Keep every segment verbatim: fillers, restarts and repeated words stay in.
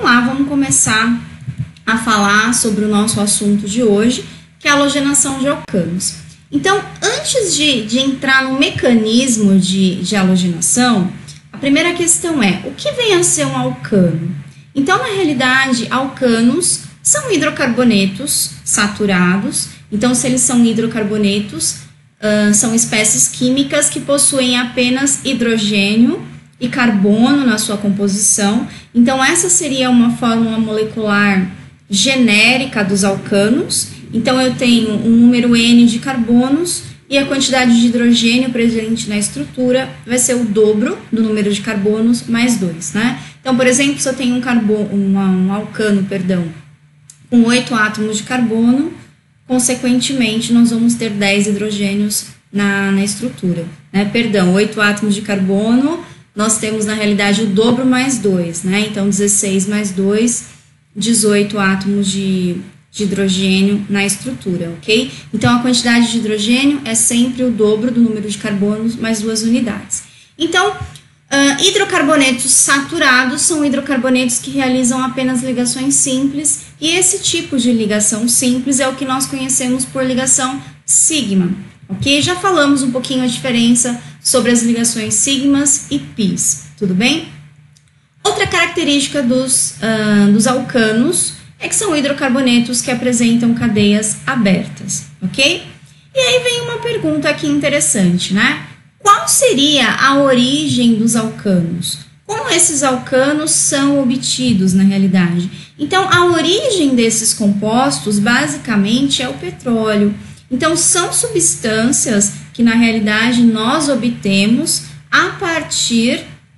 vamos lá, vamos começar a falar sobre o nosso assunto de hoje, que é a halogenação de alcanos. Então, antes de, de entrar no mecanismo de, de halogenação, a primeira questão é, o que vem a ser um alcano? Então, na realidade, alcanos são hidrocarbonetos saturados. Então, se eles são hidrocarbonetos, uh, são espécies químicas que possuem apenas hidrogênio e carbono na sua composição. Então, essa seria uma fórmula molecular genérica dos alcanos. Então, eu tenho um número N de carbonos e a quantidade de hidrogênio presente na estrutura vai ser o dobro do número de carbonos mais dois, né? Então, por exemplo, se eu tenho um, carbono, uma, um alcano, perdão, com oito átomos de carbono, consequentemente, nós vamos ter dez hidrogênios na, na estrutura, né? Perdão, oito átomos de carbono, nós temos, na realidade, o dobro mais dois, né? Então, dezesseis mais dois, dezoito átomos de, de hidrogênio na estrutura, ok? Então, a quantidade de hidrogênio é sempre o dobro do número de carbonos mais duas unidades. Então, uh, hidrocarbonetos saturados são hidrocarbonetos que realizam apenas ligações simples, e esse tipo de ligação simples é o que nós conhecemos por ligação sigma, ok? Já falamos um pouquinho a diferença sobre as ligações sigmas e pis, tudo bem? Outra característica dos, uh, dos alcanos é que são hidrocarbonetos que apresentam cadeias abertas, ok? E aí vem uma pergunta aqui interessante, né? Qual seria a origem dos alcanos? Como esses alcanos são obtidos na realidade? Então, a origem desses compostos, basicamente, é o petróleo. Então, são substâncias que, na realidade, nós obtemos a partir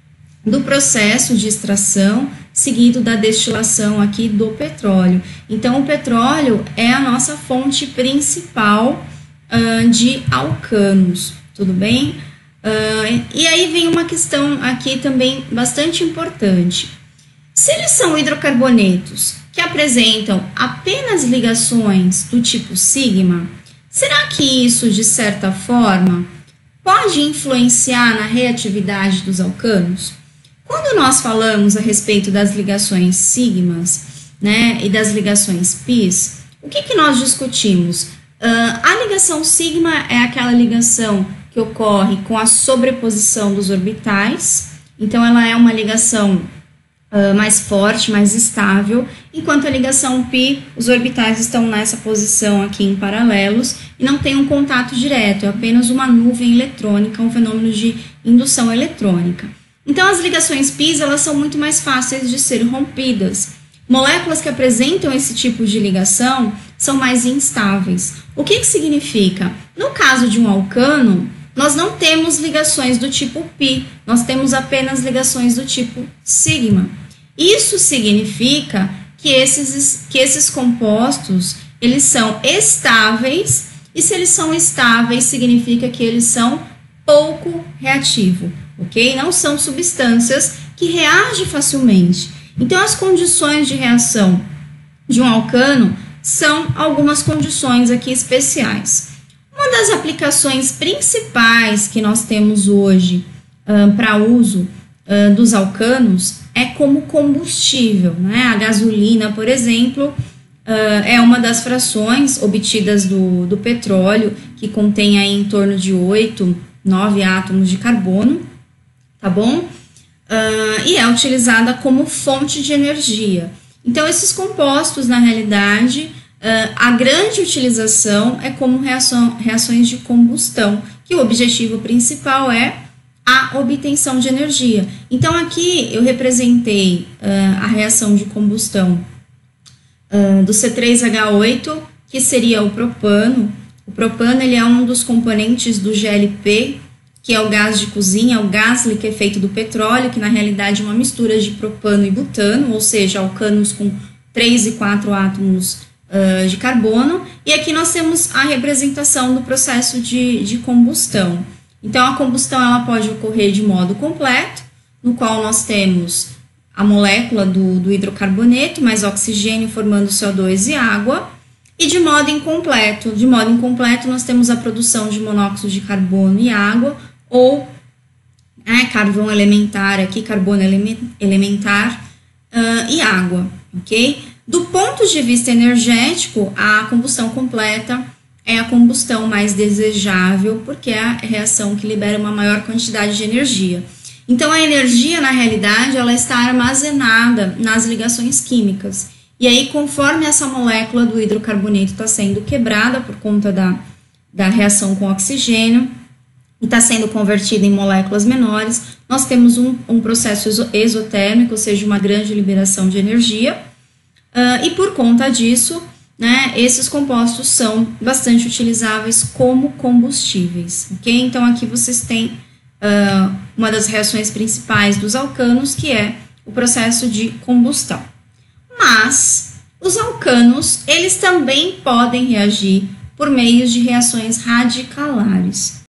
do processo de extração, seguido da destilação aqui do petróleo. Então, o petróleo é a nossa fonte principal uh, de alcanos, tudo bem? Uh, e aí vem uma questão aqui também bastante importante. Se eles são hidrocarbonetos que apresentam apenas ligações do tipo sigma, será que isso, de certa forma, pode influenciar na reatividade dos alcanos? Quando nós falamos a respeito das ligações sigmas, né, e das ligações pis, o que, que nós discutimos? Uh, a ligação sigma é aquela ligação que ocorre com a sobreposição dos orbitais, então ela é uma ligação uh, mais forte, mais estável, enquanto a ligação π, os orbitais estão nessa posição aqui em paralelos e não tem um contato direto, é apenas uma nuvem eletrônica, um fenômeno de indução eletrônica. Então, as ligações π, elas são muito mais fáceis de ser rompidas. Moléculas que apresentam esse tipo de ligação são mais instáveis. O que que significa? No caso de um alcano, nós não temos ligações do tipo π, nós temos apenas ligações do tipo sigma. Isso significa que esses, que esses compostos, eles são estáveis, e se eles são estáveis, significa que eles são pouco reativos. Ok? Não são substâncias que reagem facilmente. Então, as condições de reação de um alcano são algumas condições aqui especiais. Uma das aplicações principais que nós temos hoje uh, para uso uh, dos alcanos é como combustível, né? A gasolina, por exemplo, uh, é uma das frações obtidas do, do petróleo, que contém aí em torno de oito, nove átomos de carbono. Tá bom? Uh, e é utilizada como fonte de energia. Então, esses compostos, na realidade, uh, a grande utilização é como reação, reações de combustão, que o objetivo principal é a obtenção de energia. Então, aqui eu representei uh, a reação de combustão uh, do C três H oito, que seria o propano. O propano, ele é um dos componentes do G L P, que é o gás de cozinha, o gás liquefeito do petróleo, que na realidade é uma mistura de propano e butano, ou seja, alcanos com três e quatro átomos uh, de carbono. E aqui nós temos a representação do processo de, de combustão. Então, a combustão ela pode ocorrer de modo completo, no qual nós temos a molécula do, do hidrocarboneto, mais oxigênio formando C O dois e água, e de modo incompleto. De modo incompleto, nós temos a produção de monóxido de carbono e água, ou é, carvão elementar aqui, carbono elementar uh, e água. água, ok? Do ponto de vista energético, a combustão completa é a combustão mais desejável, porque é a reação que libera uma maior quantidade de energia. Então, a energia, na realidade, ela está armazenada nas ligações químicas. E aí, conforme essa molécula do hidrocarboneto está sendo quebrada por conta da, da reação com oxigênio e está sendo convertida em moléculas menores, nós temos um, um processo exotérmico, ou seja, uma grande liberação de energia. Uh, e por conta disso, né, esses compostos são bastante utilizáveis como combustíveis, ok? Então, aqui vocês têm uh, uma das reações principais dos alcanos, que é o processo de combustão. Mas, os alcanos, eles também podem reagir por meio de reações radicalares.